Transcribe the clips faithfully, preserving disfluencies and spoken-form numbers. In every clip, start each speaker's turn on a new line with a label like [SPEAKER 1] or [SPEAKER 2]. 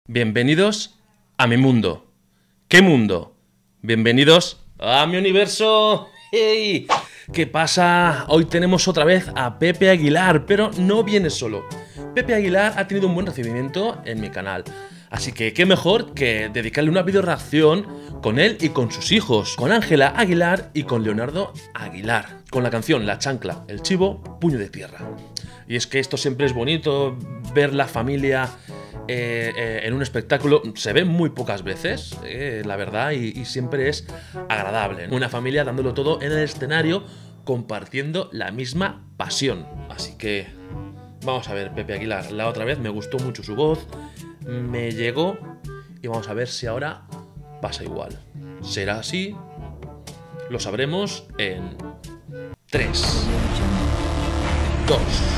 [SPEAKER 1] Bienvenidos a mi mundo. ¿Qué mundo? Bienvenidos a mi universo. ¡Hey! ¿Qué pasa? Hoy tenemos otra vez a Pepe Aguilar, pero no viene solo. Pepe Aguilar ha tenido un buen recibimiento en mi canal, así que qué mejor que dedicarle una video reacción con él y con sus hijos, con Ángela Aguilar y con Leonardo Aguilar, con la canción La Chancla, el chivo, puño de tierra. Y es que esto siempre es bonito, ver la familia eh, eh, en un espectáculo. Se ve muy pocas veces, eh, la verdad, y, y siempre es agradable. Una familia dándolo todo en el escenario, compartiendo la misma pasión. Así que vamos a ver Pepe Aguilar. La otra vez me gustó mucho su voz, me llegó, y vamos a ver si ahora pasa igual. ¿Será así? Lo sabremos en tres, dos,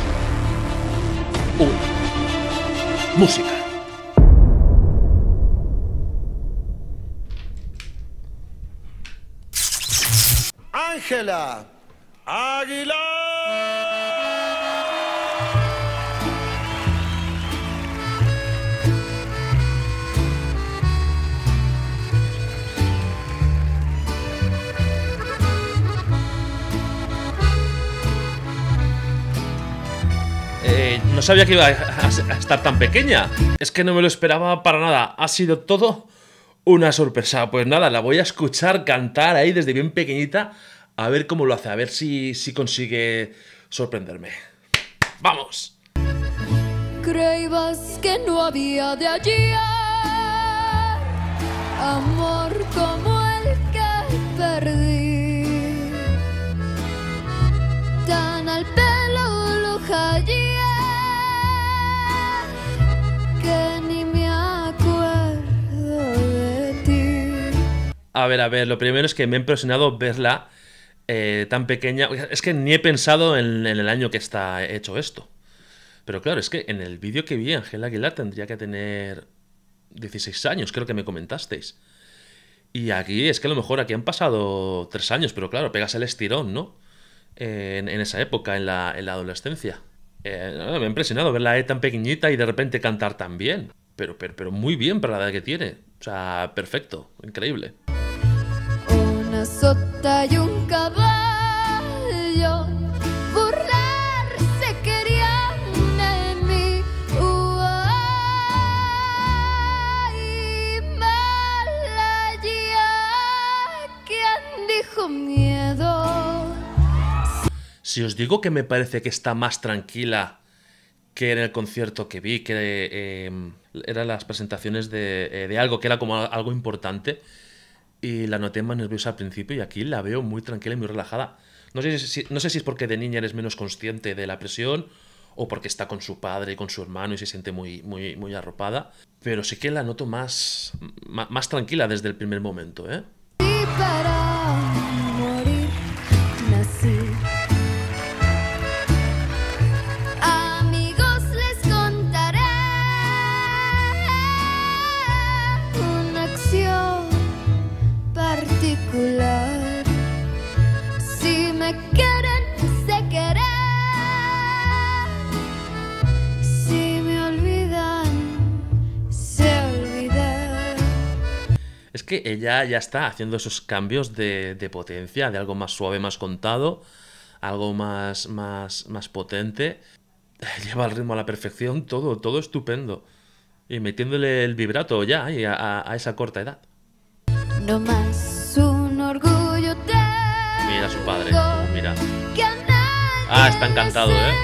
[SPEAKER 1] uno. Música.
[SPEAKER 2] Ángela Aguilar.
[SPEAKER 1] Eh, no sabía que iba a, a, a estar tan pequeña. Es que no me lo esperaba para nada. Ha sido todo una sorpresa. Pues nada, la voy a escuchar cantar ahí desde bien pequeñita. A ver cómo lo hace, a ver si, si consigue sorprenderme. ¡Vamos!
[SPEAKER 3] Creías que no había de ayer amor como el que perdí, tan al pelo lo hallé que ni me acuerdo de ti.
[SPEAKER 1] A ver, a ver, lo primero es que me ha impresionado verla eh, tan pequeña. Es que ni he pensado en, en el año que está hecho esto. Pero claro, es que en el vídeo que vi, Ángela Aguilar tendría que tener dieciséis años, creo que me comentasteis. Y aquí, es que a lo mejor aquí han pasado tres años, pero claro, pegas el estirón, ¿no? Eh, en, en esa época, en la, en la adolescencia. Eh, no, me ha impresionado verla eh, tan pequeñita y de repente cantar tan bien. Pero, pero, pero muy bien para la edad que tiene. O sea, perfecto, increíble.
[SPEAKER 3] Una sota y un caballo burlarse querían de mí. Uay, Malaya, ¿quién dijo miedo?
[SPEAKER 1] Si os digo que me parece que está más tranquila que en el concierto que vi, que eh, eran las presentaciones de, eh, de algo que era como algo importante, y la noté más nerviosa al principio, y aquí la veo muy tranquila y muy relajada. No sé si, no sé si es porque de niña eres menos consciente de la presión, o porque está con su padre y con su hermano y se siente muy, muy, muy arropada, pero sí que la noto más, más, más tranquila desde el primer momento, ¿eh?
[SPEAKER 3] Y para morir nací. Amigos, les contaré una acción particular. Si me quieren, sé querer. Si me olvidan, sé olvidar.
[SPEAKER 1] Es que ella ya está haciendo esos cambios de, de potencia, de algo más suave, más contado, algo más, más, más potente. Lleva el ritmo a la perfección, todo, todo estupendo. Y metiéndole el vibrato ya y a, a, a esa corta edad.
[SPEAKER 3] No más un orgullo te.
[SPEAKER 1] Mira a su padre, oh, mira. Ah, está encantado, ¿eh?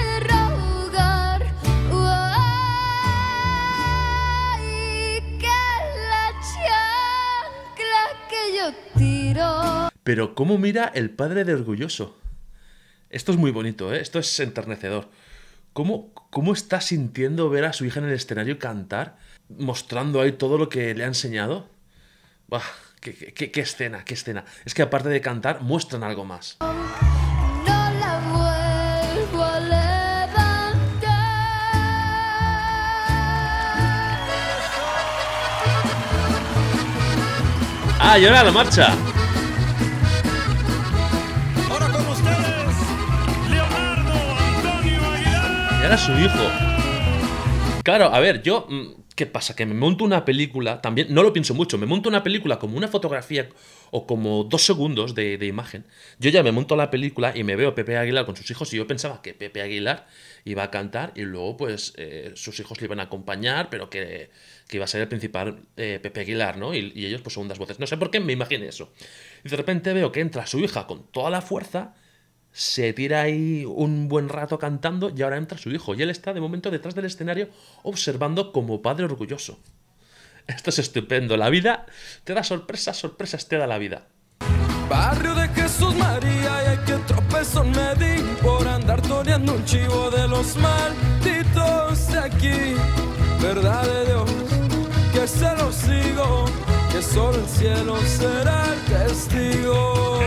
[SPEAKER 1] Pero cómo mira el padre de orgulloso. Esto es muy bonito, ¿eh? Esto es enternecedor. ¿Cómo, cómo está sintiendo ver a su hija en el escenario cantar, mostrando ahí todo lo que le ha enseñado? Bah, qué, qué, qué escena, qué escena. Es que aparte de cantar, muestran algo más.
[SPEAKER 3] No la vuelvo a levantar.
[SPEAKER 1] ¡Ah, y ahora la marcha!
[SPEAKER 2] Ahora con ustedes, Leonardo Antonio Aguilar.
[SPEAKER 1] Y ahora su hijo. Claro, a ver, yo... ¿Qué pasa? Que me monto una película, también, no lo pienso mucho, me monto una película como una fotografía o como dos segundos de, de imagen. Yo ya me monto la película y me veo a Pepe Aguilar con sus hijos y yo pensaba que Pepe Aguilar iba a cantar y luego pues eh, sus hijos le iban a acompañar, pero que, que iba a ser el principal eh, Pepe Aguilar, ¿no? Y, y ellos pues segundas voces. No sé por qué me imaginé eso. Y de repente veo que entra su hija con toda la fuerza, se tira ahí un buen rato cantando y ahora entra su hijo. Y él está de momento detrás del escenario observando como padre orgulloso. Esto es estupendo. La vida te da sorpresas, sorpresas te da la vida.
[SPEAKER 4] Barrio de Jesús María y hay que tropezón me di por andar toreando un chivo de los malditos de aquí. Verdad de Dios, que se lo sigo, que solo el cielo será el testigo.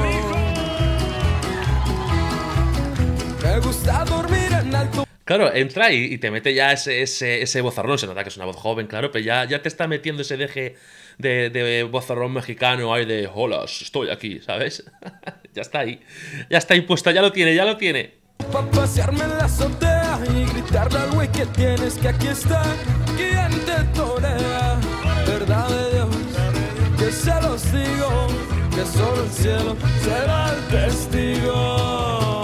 [SPEAKER 4] Me gusta dormir en alto.
[SPEAKER 1] Claro, entra y, y te mete ya ese, ese, ese vozarrón. Se nota que es una voz joven, claro, pero ya, ya te está metiendo ese deje de, de vozarrón mexicano ahí de hola, estoy aquí, ¿sabes? Ya está ahí. Ya está ahí puesto, ya lo tiene, ya lo tiene.
[SPEAKER 4] Pa' pasearme en la azotea y gritarle al güey que tienes que aquí está quien te torea. Verdad de Dios, que se los digo, que solo el cielo será el testigo.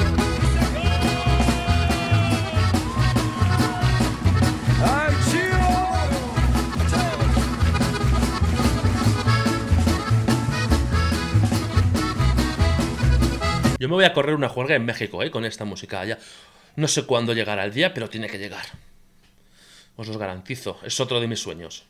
[SPEAKER 4] ¡Ay, chivo!
[SPEAKER 1] Yo me voy a correr una juerga en México, ¿eh? Con esta música ya. No sé cuándo llegará el día, pero tiene que llegar. Os los garantizo. Es otro de mis sueños.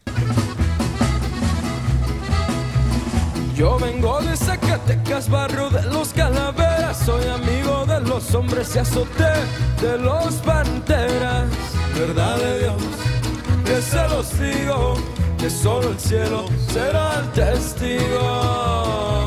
[SPEAKER 4] Yo vengo de Zacatecas, barrio de los Calaveras. Soy amigo de los hombres y azoté de los Panteras. Verdad de Dios, que se los digo, que solo el cielo será el testigo.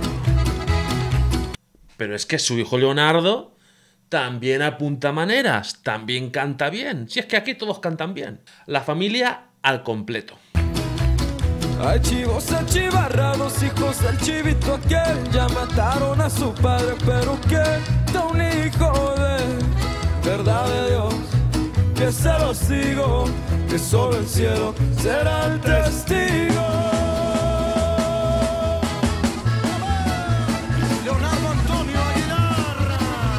[SPEAKER 1] Pero es que su hijo Leonardo también apunta maneras, también canta bien. Si es que aquí todos cantan bien. La familia al completo.
[SPEAKER 4] Hay chivos achivarrados, hijos del chivito aquel. Ya mataron a su padre, pero queda un hijo de verdad de Dios, que se los digo, que solo el cielo será el testigo.
[SPEAKER 2] Leonardo Antonio Aguilar.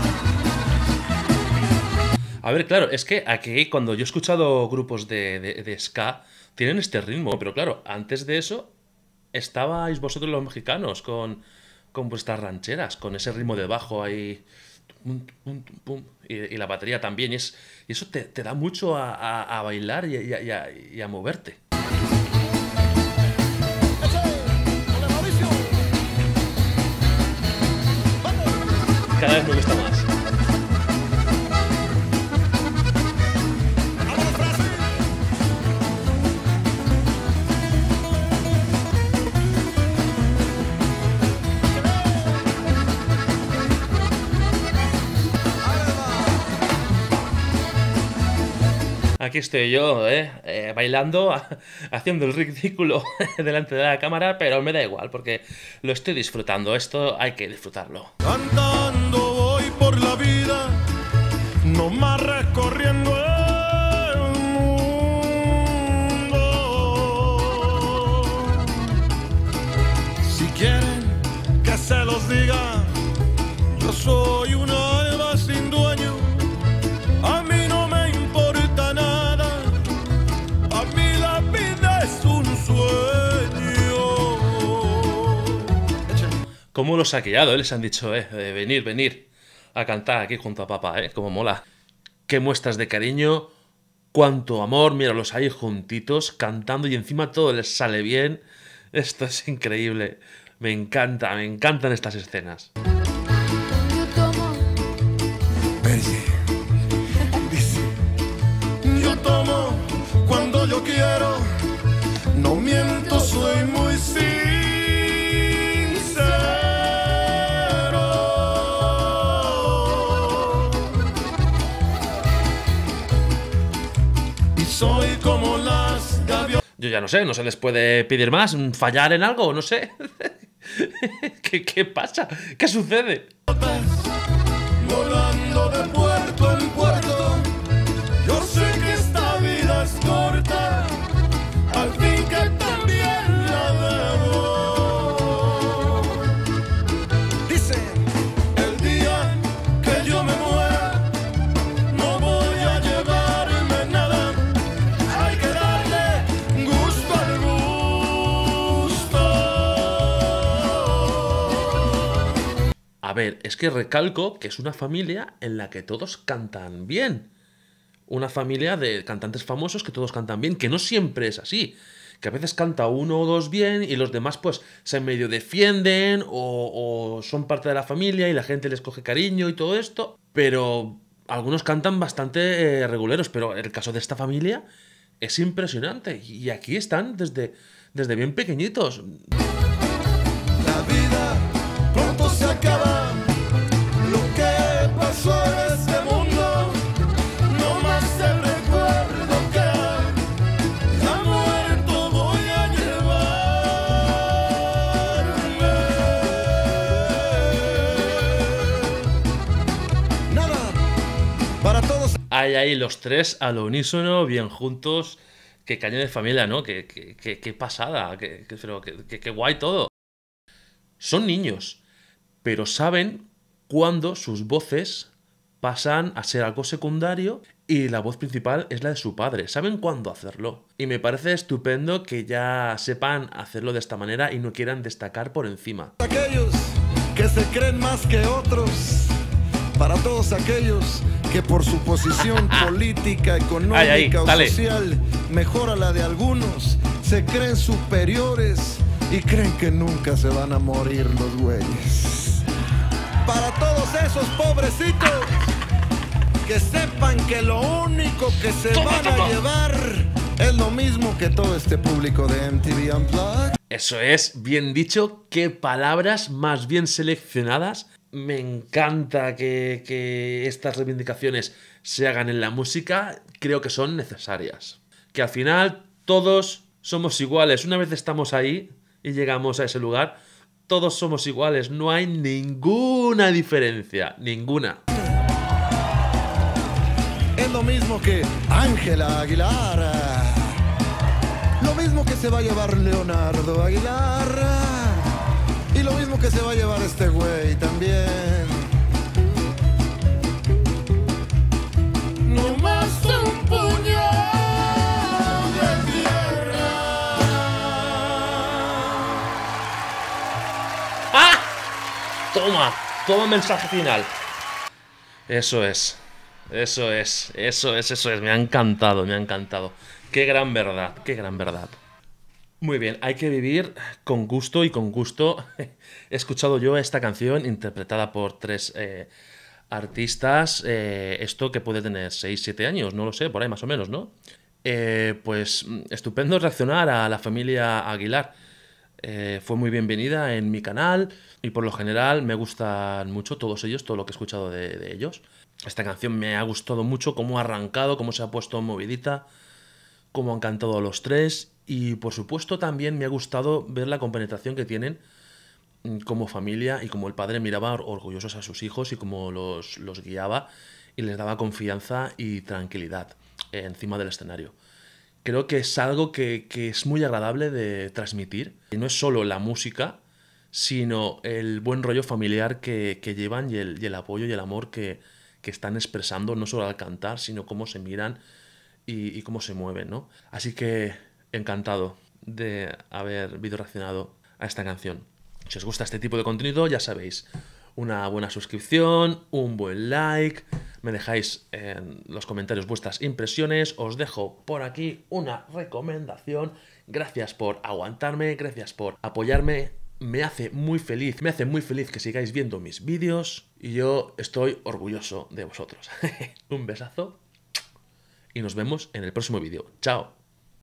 [SPEAKER 1] A ver, claro, es que aquí cuando yo he escuchado grupos de, de, de ska, tienen este ritmo, pero claro, antes de eso estabais vosotros los mexicanos con, con vuestras rancheras, con ese ritmo de bajo ahí, pum, pum, pum, y, y la batería también, y, es, y eso te, te da mucho a, a, a bailar y, y, a, y a moverte. Cada vez me gusta más. Aquí estoy yo, ¿eh? Eh, bailando, haciendo el ridículo delante de la cámara, pero me da igual, porque lo estoy disfrutando. Esto hay que disfrutarlo.
[SPEAKER 2] Cantando voy por la vida, no más recorriendo el mundo. Si quieren que se los diga, yo soy un alma sin dueño. A mí no me importa nada, a mí la vida es un sueño.
[SPEAKER 1] ¿Cómo los ha quedado? Les han dicho, eh, de venir, venir a cantar aquí junto a papá, eh, como mola. Qué muestras de cariño, cuánto amor, míralos ahí juntitos, cantando y encima todo les sale bien. Esto es increíble. Me encanta, me encantan estas escenas.
[SPEAKER 3] Yo tomo,
[SPEAKER 2] Yo tomo cuando yo quiero, no miento, soy muy sincero. Y soy como las gaviotas.
[SPEAKER 1] Yo ya no sé, no se les puede pedir más, fallar en algo, no sé. ¿Qué, qué pasa? ¿Qué sucede?
[SPEAKER 2] Volando de puerto en puerto, yo sé que esta vida es corta.
[SPEAKER 1] A ver, es que recalco que es una familia en la que todos cantan bien. Una familia de cantantes famosos que todos cantan bien, que no siempre es así. Que a veces canta uno o dos bien y los demás pues se medio defienden o, o son parte de la familia y la gente les coge cariño y todo esto. Pero algunos cantan bastante eh, reguleros, pero el caso de esta familia es impresionante. Y aquí están desde, desde bien pequeñitos.
[SPEAKER 2] La vida pronto se acaba. Lo que pasó en este mundo, no más el recuerdo que ha muerto voy a llevarme. Nada, para todos.
[SPEAKER 1] Hay ahí los tres al unísono, bien juntos. Qué caña de familia, ¿no? Qué, qué, qué, qué pasada, qué, qué, pero qué, qué, qué guay todo. Son niños, pero saben cuándo sus voces pasan a ser algo secundario y la voz principal es la de su padre. Saben cuándo hacerlo. Y me parece estupendo que ya sepan hacerlo de esta manera y no quieran destacar por encima.
[SPEAKER 2] Aquellos que se creen más que otros, para todos aquellos que por su posición política, económica
[SPEAKER 1] ay, ay,
[SPEAKER 2] o
[SPEAKER 1] dale.
[SPEAKER 2] social mejora la de algunos, se creen superiores y creen que nunca se van a morir los güeyes. Para todos esos pobrecitos que sepan que lo único que se van a llevar es lo mismo que todo este público de M T V Unplugged.
[SPEAKER 1] Eso es, bien dicho, qué palabras más bien seleccionadas. Me encanta que, que estas reivindicaciones se hagan en la música, creo que son necesarias. Que al final todos somos iguales, una vez estamos ahí y llegamos a ese lugar, todos somos iguales, no hay ninguna diferencia, ninguna.
[SPEAKER 2] Es lo mismo que Ángela Aguilar, lo mismo que se va a llevar Leonardo Aguilar, y lo mismo que se va a llevar este güey también. No más un puñal de tierra.
[SPEAKER 1] ¡Ah! Toma, toma mensaje final. Eso es, eso es, eso es, eso es. Me ha encantado, me ha encantado. Qué gran verdad, qué gran verdad. Muy bien, hay que vivir con gusto y con gusto. He escuchado yo esta canción interpretada por tres eh, artistas. Eh, esto que puede tener seis, siete años, no lo sé, por ahí más o menos, ¿no? Eh, pues estupendo reaccionar a la familia Aguilar. Eh, fue muy bienvenida en mi canal y por lo general me gustan mucho todos ellos, todo lo que he escuchado de, de ellos. Esta canción me ha gustado mucho, cómo ha arrancado, cómo se ha puesto movidita, cómo han cantado los tres. Y por supuesto también me ha gustado ver la compenetración que tienen como familia y como el padre miraba orgullosos a sus hijos y como los, los guiaba y les daba confianza y tranquilidad encima del escenario. Creo que es algo que, que es muy agradable de transmitir. Y no es solo la música, sino el buen rollo familiar que, que llevan y el, y el apoyo y el amor que, que están expresando, no solo al cantar, sino cómo se miran y, y cómo se mueven, ¿no? Así que encantado de haber video reaccionado a esta canción. Si os gusta este tipo de contenido, ya sabéis, una buena suscripción, un buen like, me dejáis en los comentarios vuestras impresiones, os dejo por aquí una recomendación. Gracias por aguantarme, gracias por apoyarme, me hace muy feliz, me hace muy feliz que sigáis viendo mis vídeos y yo estoy orgulloso de vosotros. Un besazo y nos vemos en el próximo vídeo. Chao.